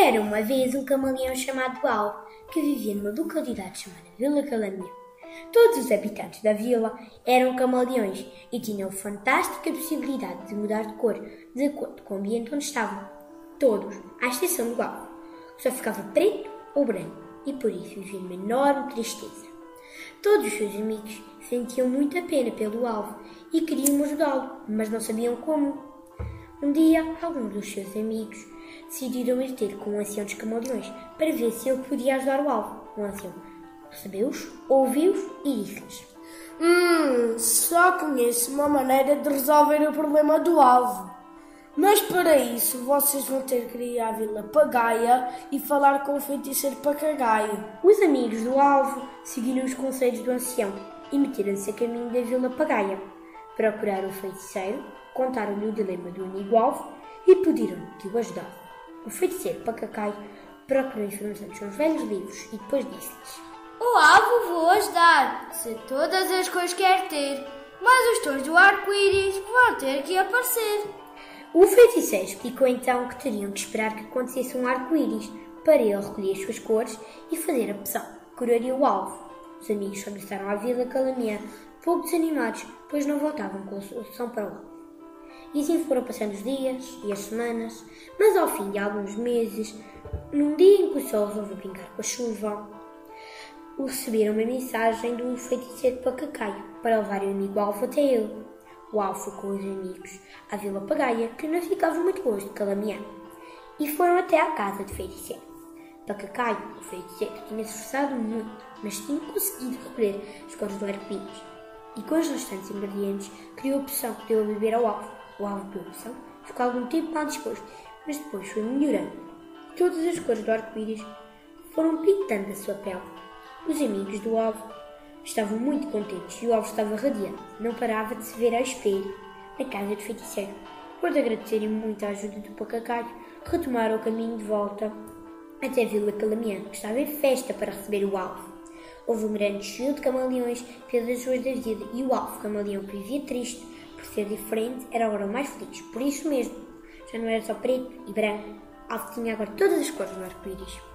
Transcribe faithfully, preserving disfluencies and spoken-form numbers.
Era uma vez um camaleão chamado Alvo, que vivia numa localidade chamada Vila Calamia. Todos os habitantes da vila eram camaleões e tinham a fantástica possibilidade de mudar de cor de acordo com o ambiente onde estavam. Todos, à exceção do Alvo, que só ficava preto ou branco e por isso vivia uma enorme tristeza. Todos os seus amigos sentiam muita pena pelo Alvo e queriam ajudá-lo, mas não sabiam como. Um dia, alguns dos seus amigos decidiram ir ter com o ancião dos camaleões para ver se ele podia ajudar o Alvo. O ancião recebeu-os, ouviu-os e disse-lhes: Hum, só conheço uma maneira de resolver o problema do Alvo. Mas para isso vocês vão ter que ir à Vila Pagaia e falar com o feiticeiro Papagaio. Os amigos do Alvo seguiram os conselhos do ancião e meteram-se a caminho da Vila Pagaia. Procuraram o feiticeiro, contaram-lhe o dilema do amigo Alvo e pediram-lhe que o ajudasse. O feiticeiro Papagaio procurou informação dos seus velhos livros e depois disse-lhes: O Alvo vou ajudar, se todas as cores quer ter, mas os tons do arco-íris vão ter que aparecer. O feiticeiro explicou então que teriam que esperar que acontecesse um arco-íris para ele recolher as suas cores e fazer a poção que curaria o Alvo. Os amigos regressaram à Vila Calamia, pouco desanimados, pois não voltavam com a solução para o Alvo. E assim foram passando os dias e as semanas, mas ao fim de alguns meses, num dia em que o sol resolveu brincar com a chuva, receberam uma mensagem do feiticeiro Papagaio para levar o amigo Alvo até ele. O Alvo foi com os amigos à Vila Pagaia, que não ficava muito longe de Calamia, e foram até à casa do feiticeiro. Papagaio, o feiticeiro, tinha se esforçado muito, mas tinha conseguido recolher as cores do arco-íris, e com os restantes ingredientes criou a poção que deu a beber ao Alvo. O Alvo bebeu a poção, ficou algum tempo mal disposto, mas depois foi melhorando. Todas as cores do arco-íris foram pintando a sua pele. Os amigos do Alvo estavam muito contentes e o Alvo estava radiante. Não parava de se ver ao espelho na casa do feiticeiro. Por de agradecerem muito a ajuda do Papagaio, retomaram o caminho de volta até a Vila Calamia, que estava em festa para receber o Alvo. Houve um grande desfile de camaleões pelas ruas da vila e o Alvo, camaleão que vivia triste por ser diferente, era agora o mais feliz. Por isso mesmo, já não era só preto e branco, o Alvo tinha agora todas as cores do arco-íris.